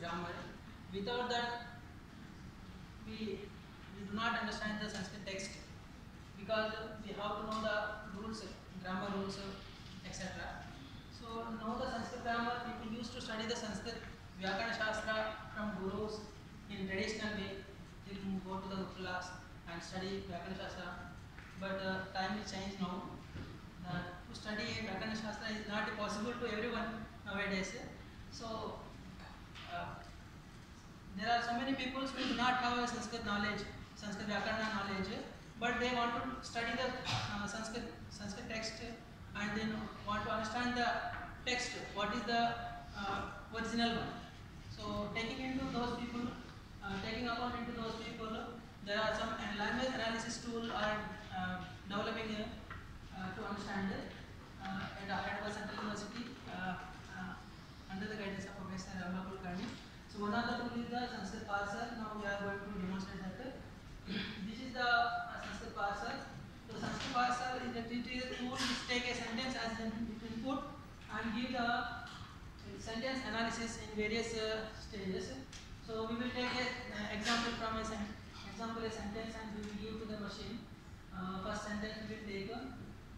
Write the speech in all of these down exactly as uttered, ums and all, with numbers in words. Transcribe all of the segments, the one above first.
grammar. Without that, we, we do not understand the Sanskrit text, because we have to know the rules, grammar rules, et cetera. So know the Sanskrit grammar. People used to study the Sanskrit Vyakarana Shastra from gurus in traditional way. You can go to the class and study Vyakarana Shastra. But uh, time is changed now. Uh, to study Vyakarana Shastra is not possible to everyone nowadays. So uh, there are so many people who do not have a Sanskrit knowledge, Sanskrit Vyakarana knowledge, but they want to study the uh, Sanskrit, Sanskrit text and then want to understand the text, what is the uh, original one. So taking into those people, uh, taking account into those people, there are some language analysis tool are uh, developing uh, to understand it uh, at Hyderabad Central University uh, uh, under the guidance of Professor Rama Kulkarni. So one of the tool is the Sanskrit parser. Now we are going to demonstrate that. This is the uh, Sanskrit parser. So Sanskrit parser is a, it is a tool which take a sentence as an input and give the sentence analysis in various uh, stages. So we will take an uh, example from a sen example a sentence and we will give to the machine. Uh, first sentence we will take. Uh,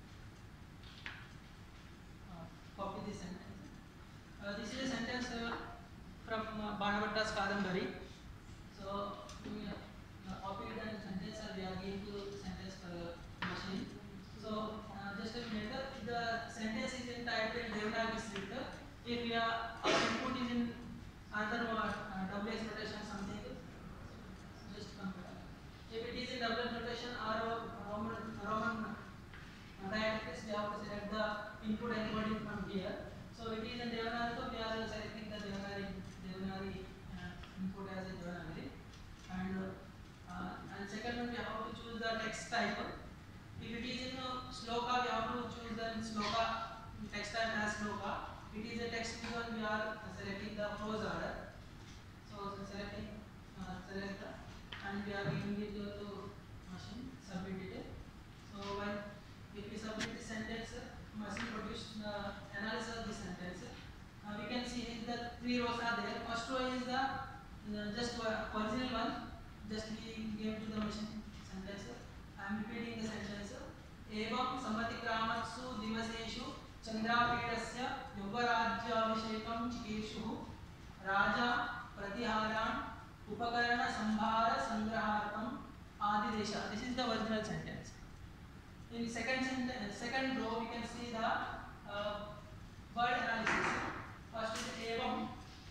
copy this sentence. Uh, this is a sentence uh, from uh, Banavatta's Kadambari. So we uh, copy it and sentence and we are giving to sentence for the machine. So uh, just a minute, the sentence is in typed in Devanagari script. If we are, our input is in another uh, W X notation something, just compare. If it is in W X notation or Roman Roman diacritics, we have to select the input encoding from here. So it is in Devanagari, so we are selecting the Devanagari Devanagari uh, input as a Devanagari. And uh, and second one we have to choose the text type. If it is in uh, Sloka, we have to choose the Sloka text type as Sloka. It is a text one, we are selecting the prose order. So selecting uh, select and we are giving it to, to machine, submit it. So when if we submit the sentence, machine produce the analysis of the sentence. Uh, we can see the three rows are there. First row is the uh, just uh, original one, just we gave to the machine sentence. I am repeating the sentence. Evam samatikramatsu divaseshu चंद्रापीडस्य युवराज्याभिषेकं चिकीर्षुः राजा प्रतिहारान् उपकरण संभार संग्रहार्थम आदिदेशः. This is the original sentence. In second sentence, second row we can see the uh, word analysis. First is evam.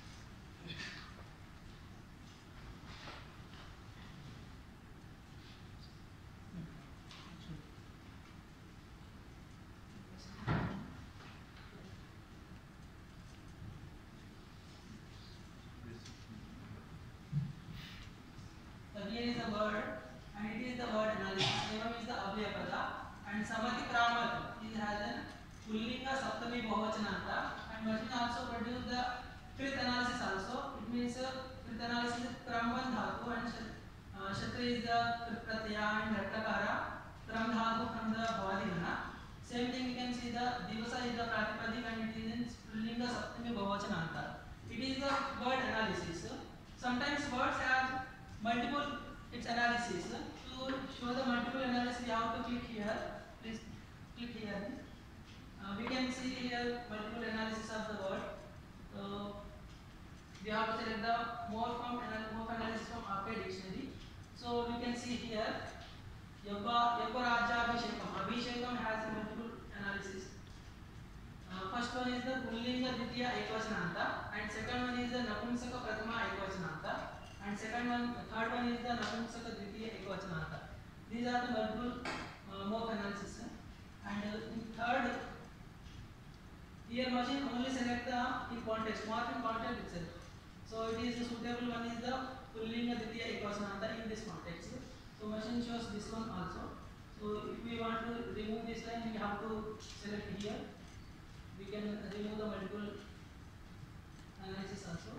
Here is the word and it is the word analysis. Evam is the avyapada and samati kramat is has an pullinga saptami bahuvachananta and machine also produce the fifth analysis also. It means uh, fifth analysis is kramvan dhatu and uh, shatra is the pratyaya and rattakara kram dhatu from the bhadigana. Same thing we can see the divasa is the pratipadik and it is in pullinga saptami bahuvachananta. It is the word analysis. Sometimes words have multiple its analysis. To show the multiple analysis, we have to click here. Please click here. Uh, we can see here multiple analysis of the word. So we have to select the more from more analysis from Appe dictionary. So we can see here Yabba Yabba Raja Abhishekam. Abhishekam has a multiple analysis. Uh, first one is the Pullinga Ditya Ekvachananta and second one is the Napumsaka Prathama Ekvachananta. And second one, third one is the Napumsaka Dvitiya Ekvachananta. These are the multiple uh, mode analysis. And uh, in third, here machine only select the in context, mark in context itself. So it is the suitable one is the Pullinga Dvitiya Ekvachananta in this context. So machine shows this one also. So if we want to remove this line, we have to select here. We can remove the multiple analysis also.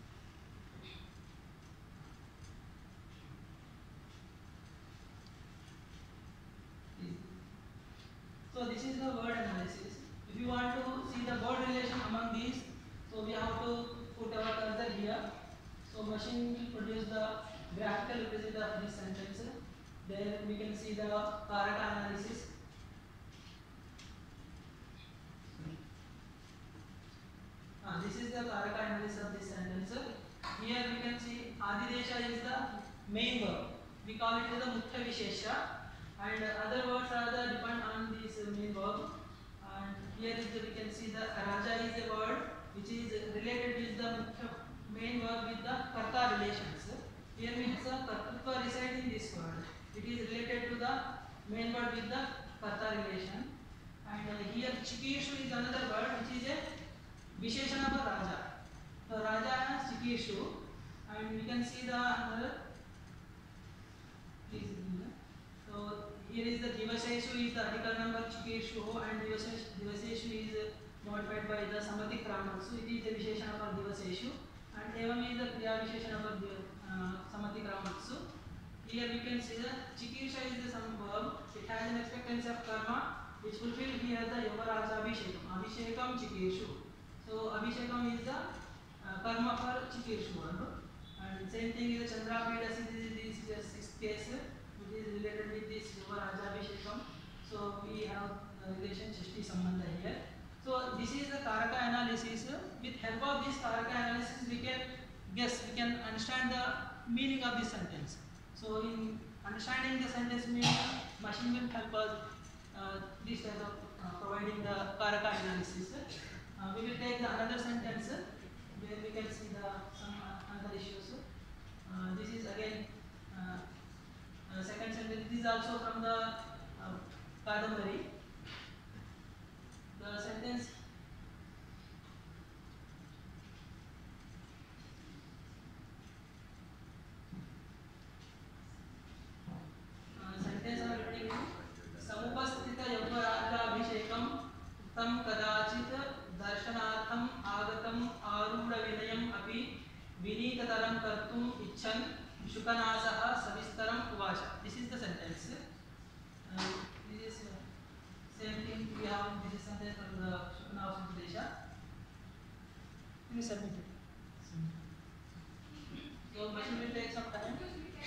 So this is the word analysis. If you want to see the word relation among these, so we have to put our cursor here. here. So machine will produce the graphical representation of this sentence. There we can see the Karaka analysis. Uh, this is the Karaka analysis of this sentence. Here we can see Adidesha is the main verb. We call it the Mukhya Vishesha, and other words are the depend on this main verb. And here is the, we can see the Raja is a word which is related with the Mukhya main verb with the Karta relations. Here means the Kartritva resides in this word. It is related to the main word with the Karta relation. And uh, here Chikishu is another word which is a Visheshana for Raja. So Raja has Chikishu, and we can see the another. Please, so here is the Divaseshu is the article number Chikeshu, and Divaseshu is modified by the Samati Kramatsu. It is the Visheshana for Divaseshu, and Evam is the Kriya Visheshana for uh, Samati Kramatsu. Here we can see that Chikisha is the some verb. It has an expectancy of karma which fulfill here the Yogaraja Abhishekam. Abhishekam Chikeshu. So Abhishekam is the uh, karma for Chikeshu. And same thing is the Chandrapida. This is the sixth case which is related with this Yogaraja Abhishekam. So we have the relation Chishti Sambandha here. So this is the Karaka analysis. With help of this Karaka analysis we can guess, we can understand the meaning of this sentence. So in understanding the sentence meaning, machine will help us uh, this type of uh, providing the Karaka analysis. Uh, we will take the another sentence where we can see the some uh, another issues. Uh, this is again uh, uh, second sentence. This is also from the uh, Kadambari. The sentence. Sentence are written in Samupasthita Yogaraja Abhishekam Tam Kadachit Darshanartham Agatam Arudha Vinayam Api Vinitataram Kartum Icchan Shukanasaha Savistaram Uvacha. This is the sentence. Uh, this is uh, same thing we have. This is sentence from the Shukanasa Upadesha. Please submit it. So machine will take some time.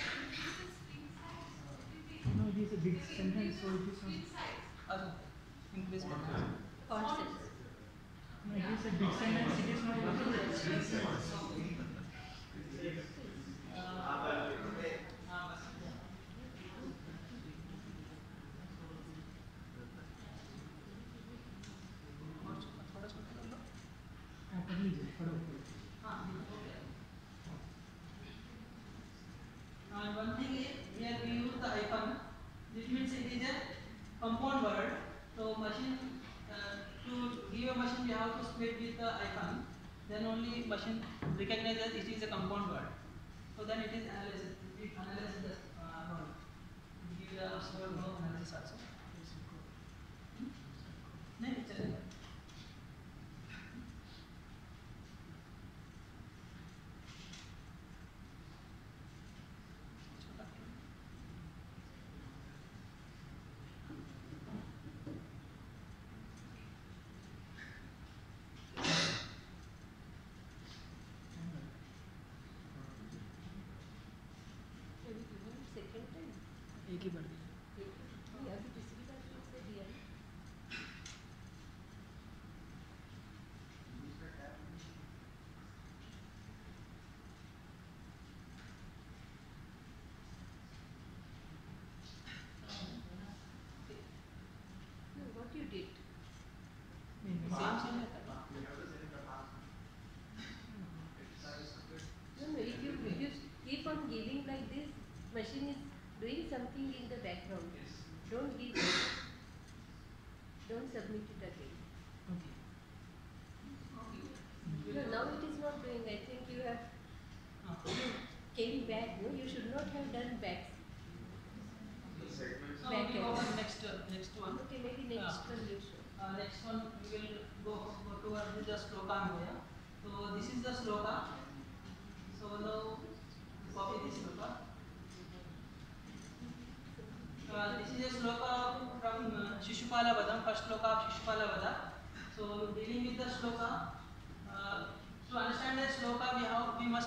No, it is a big sentence, so it is not. Also, increase one. Concept. No, it is a big sentence, it is not. And one thing is, here we use the hyphen. This means it is a compound word. So machine, uh, to give a machine we have to split with the hyphen. Then only machine recognizes it is a compound word. So then it is analysis. It analyzes the uh, word. Give the word no analysis also. No, it's a एक ही बढ़ गया। What you did? Same same. No, no. If you if you keep on giving like this, machine is doing something in the background. Don't give it. Don't submit it again. Okay. No, now it is not doing. I think you have you came back. No, you should not have done back. So we go on next uh, next one. Okay, maybe next Yeah. one you should. Uh, next one we will go, go towards the sloka Anvaya. So this is the sloka. So now copy this sloka. Uh, this is a sloka from uh, Shishupala Vadam, first sloka of Shishupala Vada. So dealing with the sloka, uh, to understand the sloka we have we must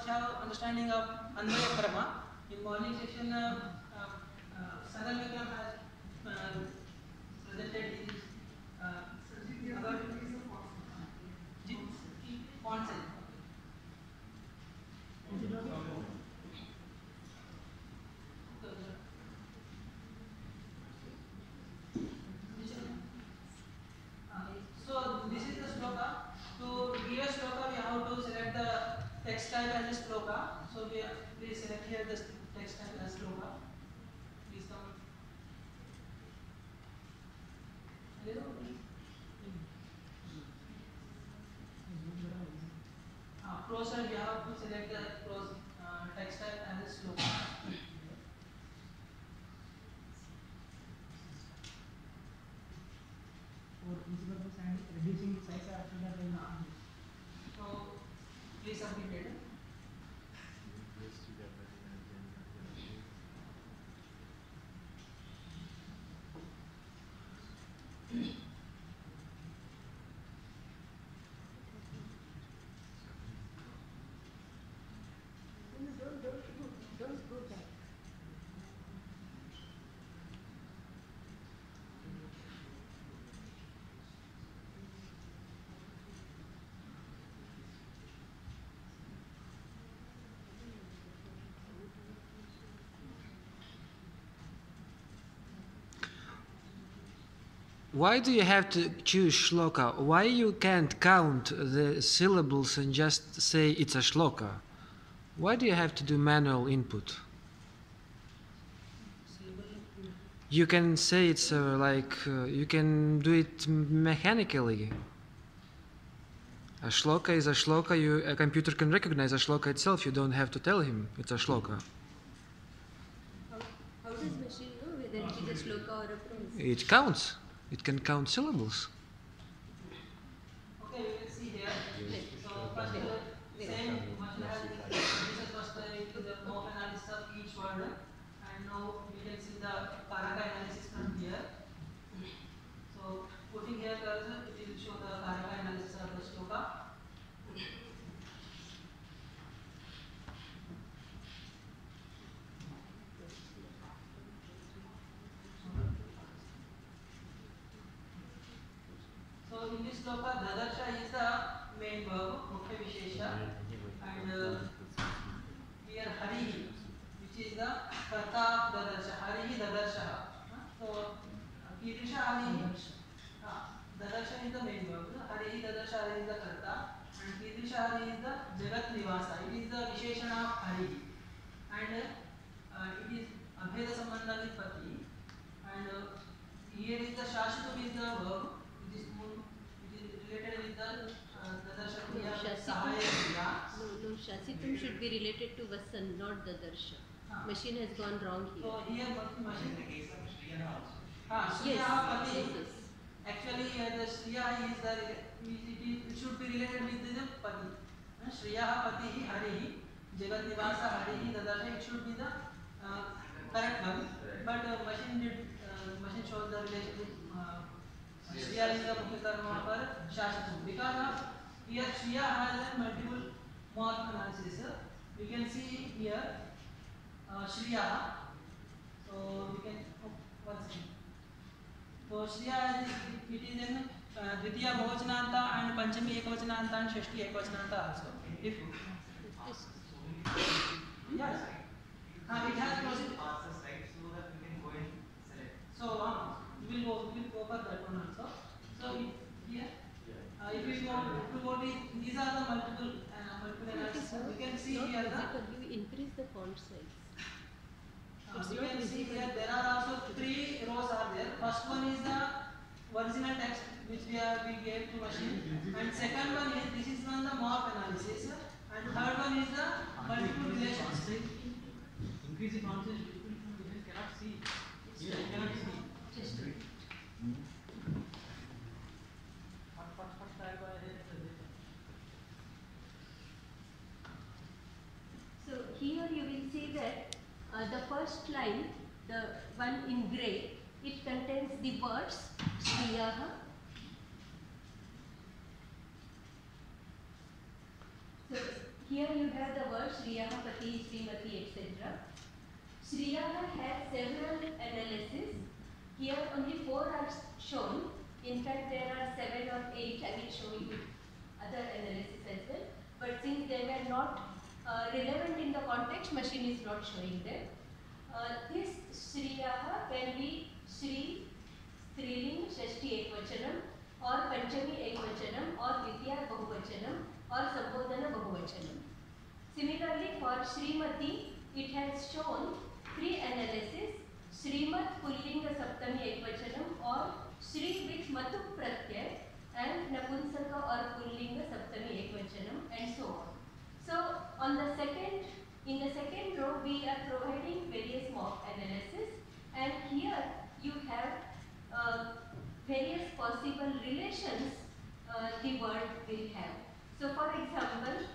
understanding of Anvaya Krama. In morning section, uh, uh, uh, Saral Vikram has uh, presented his uh, about font size. So this is the sloka. To give a sloka, we have to select the text type as a sloka. So we please select here the text type as sloka. Please come. Uh, prose, we have to select the prose uh, text type as a sloka. For principal and reducing the size after that. I will- So please submit it. No, don't, don't, go- don't go back. Why do you have to choose shloka? Why you can't count the syllables and just say it's a shloka? Why do you have to do manual input? You can say it's uh, like uh, you can do it mechanically. A shloka is a shloka. You, a computer can recognize a shloka itself. You don't have to tell him it's a shloka. How, how does machine know whether it is a shloka or a prose? It counts. It can count syllables. Okay, we will see here. So first, the same machine has this is first uh, into the mode analysis of each word, and now we can see the Karaka analysis from here. So putting here cursor, it will show the Karaka analysis of the shloka. So in this shloka, Dadarsha is the main verb, Mukhya Vishesha, and uh, here Harihi, which is the Karta of Dadarsha, Harihi Dadarsha. Huh? So Kirisha Harihi, uh, Dadarsha is the main verb, Harihi Dadarsha Harihi is the Karta, and Kirisha Harihi is the Jagat Nivasa, it is the Visheshana of Harihi, and uh, it is Abheda Sambandha with Pati, and uh, here is the Shashitum is the verb, it is related with the uh, Dadarsha No, Kriya, Shasitum, Sahaya Kriya. no, no, Shasitum should be related to Vasan, not Dadarsha. Ah. Machine has gone wrong here. So here machine. Ah, Yes, Shriya Pati. yes, yes. Actually, uh, the Shriya is the it, is, it should be related with the Pati. Uh, Shriya Pati Harihi Jagat Nivasa Harihi Dadarsha. It should be the uh, correct one. But uh, machine did uh, machine shows the relationship. Uh, Shriya is the Mukhya Karma for Shashitum. Because of here Shriya has a multiple morph analysis. We can see here uh, Shriya. So we can oh, one second. So Shriya is it is in uh, Dvitiya Bahuvachananta and Panchami Ekavachananta and Shashti Ekavachananta also. If This- yes, uh, it has procedure. So uh, we will go we will go for that one also. So it, here uh, if we go to go to these are the multiple uh, multiple It analysis. is not, We can see not here the visible. You increase the font size. Uh, It's we not can see visible. here there are also three rows are there. First one is the original text which we are we gave to machine, and second one is this is on the morph analysis, and third one is the multiple relations. Increase the font size, people cannot see. Yeah, you cannot see. Just Fat, fat, fat, style by the- So here you will see that uh, the first line, the one in grey, it contains the words Shriyaha. So here you have the word Shriyaha, Pati, Srimati, et cetera. Shriyaha has several analyses. Here only four are shown. In fact, there are seven or eight. I will show you other analysis as well. But since they were not uh, relevant in the context, machine is not showing them. Uh, this Shriyaha can be Shri, Striling, Shashti Ekvachanam, or Panchami Ekvachanam, or Vidya Bahuvachanam, or Sambodhana Bahuvachanam. Similarly, for Srimati, it has shown three analyses: Srimat Pullinga Saptami Ekvachanam, or Shri with Matu Pratyay, and Napunsaka or Pullinga Saptami Ekvachanam, and so on. So, on the second, in the second row, we are providing various mock analysis, and here you have uh, various possible relations uh, the word will have. So, for example,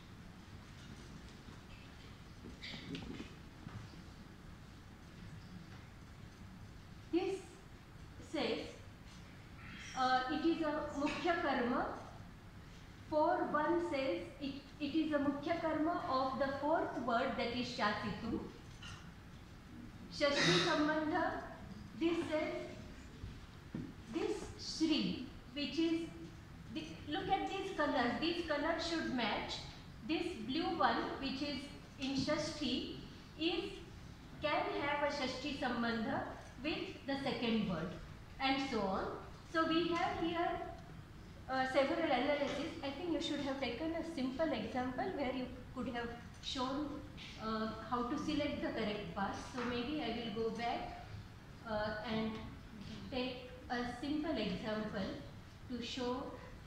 this says uh, it is a Mukhya Karma. four one says it, it is a Mukhya Karma of the fourth word, that is Shasitu. Shashti Sambandha, this says this Shri, which is, the, look at these colors, these colors should match. This blue one, which is in Shashti, is, can have a Shashti Sambandha with the second word, and so on. So we have here uh, several analyses. I think you should have taken a simple example where you could have shown uh, how to select the correct path. So maybe I will go back uh, and take a simple example to show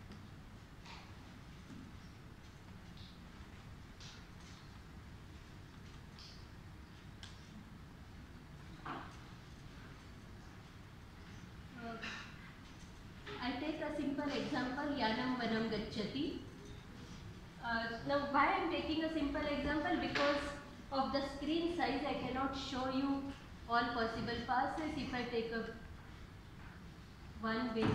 I take a simple example, Yanam Vanam Gacchati. Uh, now, why I am taking a simple example? Because of the screen size, I cannot show you all possible passes if I take a one with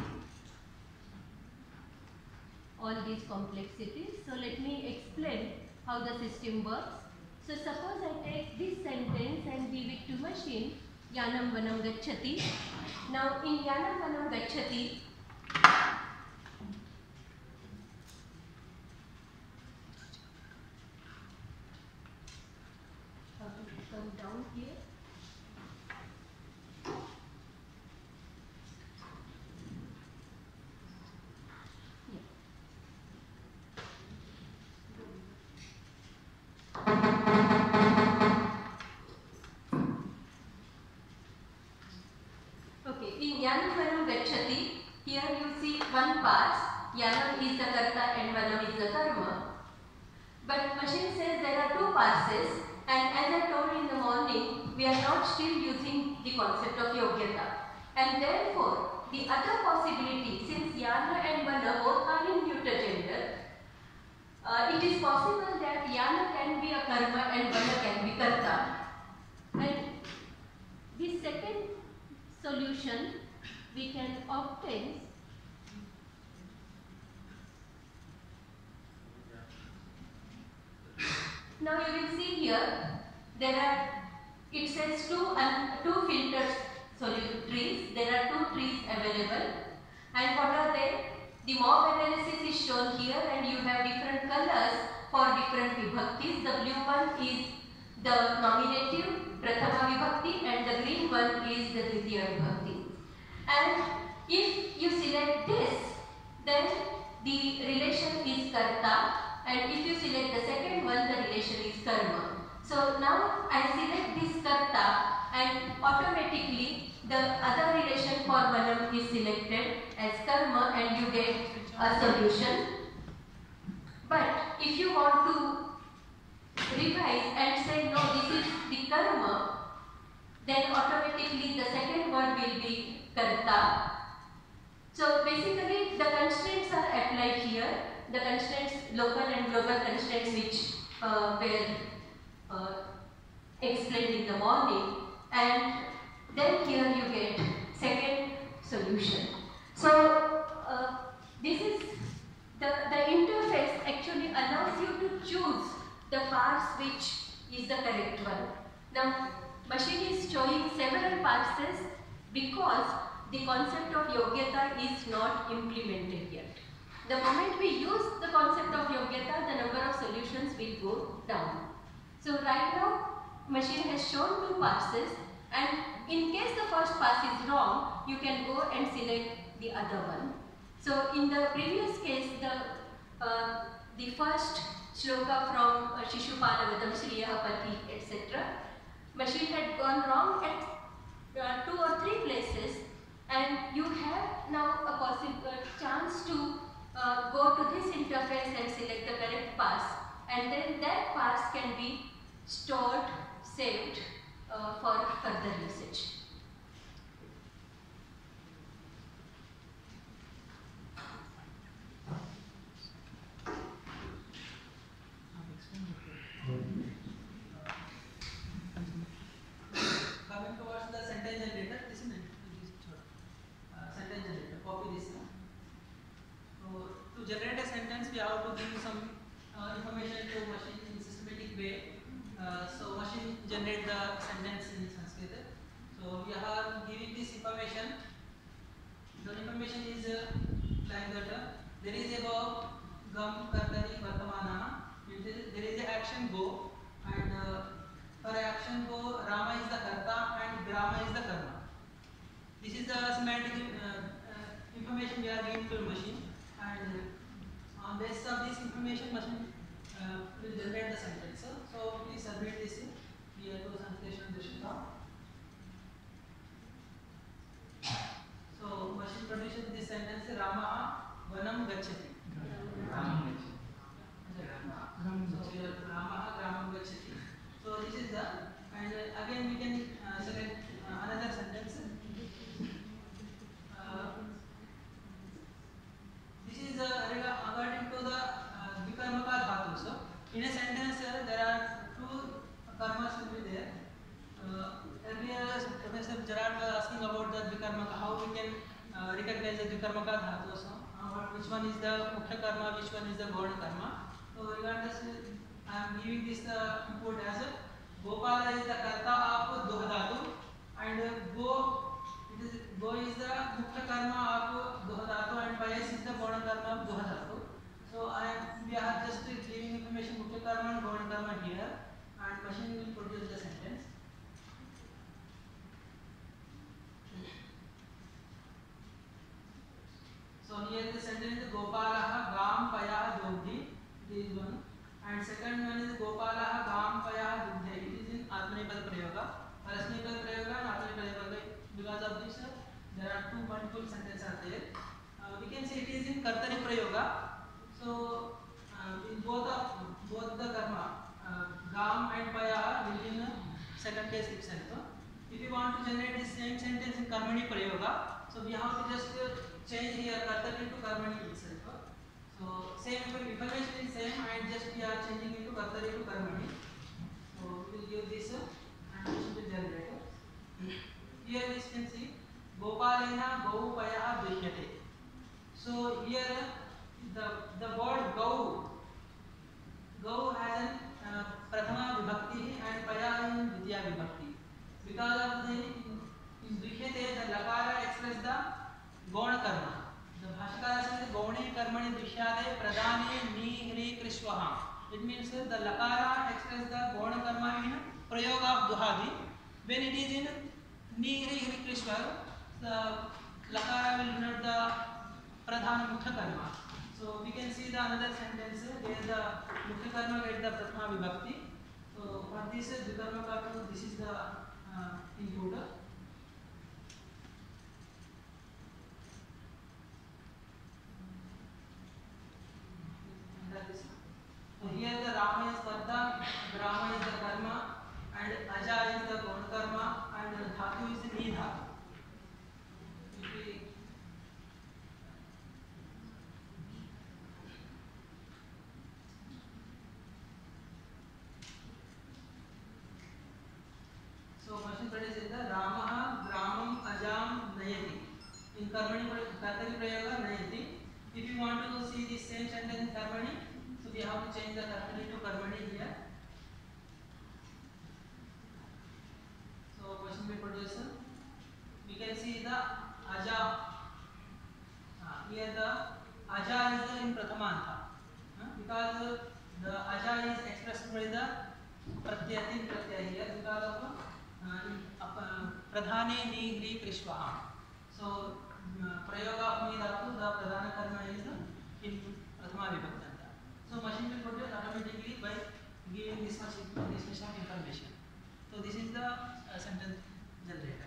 all these complexities. So, let me explain how the system works. So, suppose I take this sentence and give it to machine, Yanam Vanam Gacchati. Now, in Yanam Vanam Gacchati, come down here. Okay, in Yanam Vanam Gacchati, here you see one part, Yanam is the karta and Vanam is the karma. But machine says there are two parses, and as I told in the morning, we are not still using the concept of yogyata. And therefore, the other possibility, since Yana and Vana both are in neuter gender, uh, it is possible that Yana can be a karma and Vana can be karta. And the second solution we can obtain now you will see here there are, it says two and two filters sorry trees, there are two trees available, and what are they? The mock analysis is shown here, and you have different colors for different vibhaktis. The blue one is the nominative prathama vibhakti and the green one is the dvitiya vibhakti. And if you select this, then the relation is karta, and if you select the second one, the relation is karma. So now I select this karta, and automatically the other relation for Vanam is selected as karma, and you get a solution. But if you want to revise and say no, this is the karma, then automatically the second word will be karta. So basically the constraints are applied here, the constraints, local and global constraints which uh, were uh, explained in the morning, and then here you get second solution. So uh, this is the, the interface actually allows you to choose the parse which is the correct one. The machine is showing several parses because the concept of yogyata is not implemented yet. The moment we use the concept of yogyata, the number of solutions will go down. So right now, machine has shown two parses, and in case the first pass is wrong, you can go and select the other one. So in the previous case, the uh, the first shloka from uh, Shishupala, Sriya Pati, et cetera, machine had gone wrong at uh, two or three places, and you have now a possible chance to uh, go to this interface and select the correct pass, and then that pass can be stored, saved uh, for further usage. Coming towards the sentence generator, this is uh, sentence generator. Copy this now. So to generate a sentence, we have to give some uh, information to machine in systematic way. Uh, so machine generate the sentence in Sanskrit. So we are giving this information. The information is uh, like that. Uh, there is a verb gam kartari vartamana. There is a action go, and uh, for action go, Rama is the karta and Grama is the karma. This is the semantic uh, uh, information we are giving to the machine, and uh, on basis of this information, machine uh, will generate the sentence. So please submit this here to Sanskrit Dushita. So machine produces this sentence: Rama vanam gacchati. So here Rama Gramam gacchati. So this is the, and uh, again we can uh, select uh, another sentence. Uh, this is uh, according to the uh, Vikarmaka dhatu. So in a sentence uh, there are two karmas will be there. Uh, earlier Professor Gerard was asking about the Vikarmaka, how we can uh, recognize the Vikarmaka dhatu. So uh, which one is the Mukhya karma, which one is the Gauna karma. So regardless, I am giving this uh, input as a Gopala is the karta of Doha dhatu, and uh, Go it is Go is the Mukhya karma of Doha dhatu, and Payas is the Gauna karma of Doha dhatu. So I am we are just giving information Mukhya karma and Gauna karma here, and machine will produce the sentence. So here the sentence is Gopalaha Gam Paya Dogdi. This is one, and second one is Gopalaha Gam Paya Dugdhe. It is in Atmanepad Prayoga, Parasnipad Prayoga and Atmanepad Prayoga. Because of this, uh, there are two multiple sentences are there. Uh, we can say it is in Kartari Prayoga. So uh, in both of both the karma, uh, Gam and Paya will be in the second case itself. If you want to generate the same sentence in Karmani Prayoga, so we have to just uh, change here Kartari to Karmani itself. So same information is same, and just we are changing into Kartari to Karmani. So we will give this uh, and this will generate. Here we can see Gopalena Gau Paya Drishyate. So here the the word Gau Gau has an uh, Prathama Vibhakti and Paya in Vidya Vibhakti. Because of the in, in Drishyate the Lakara express the Gauna karma. The Bhashakara says Gauni karmani drishyade pradane ni hri krishvaha. It means uh, the Lakara express the Gauna karma in Prayoga of Duhadi. When it is in ni hri hri krishvaha, the Lakara will denote the Pradhana Mukhya karma. So we can see the another sentence where the Mukhya karma gets the Prathama Vibhakti. So for this Vikarma karma, this is the uh, includer. So here the Rama is Karta, Grama is the Karma, and Aja is the Gauna karma, and Dhatu is the Ni dhatu. So machine produces the Rama, Gramam, Ajam, Nayati. In Karmani Kartari Prayoga, Nayati. If you want to see the same sentence in Karmani, so we have to change the Kartari to Karmani here. in Prathamanta. Huh? Because the aja is expressed by the pratyatin pratyaya here because of uh, pradhane ni hri krishva. So uh, prayoga of me dhatu, the pradhana karma is in prathama vibhaktanta. So machine will produce automatically by giving this much this much of information. So this is the uh, sentence generator.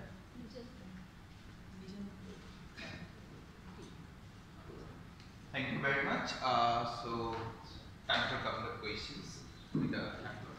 Thank you very much. Uh, so, time for a couple of questions with the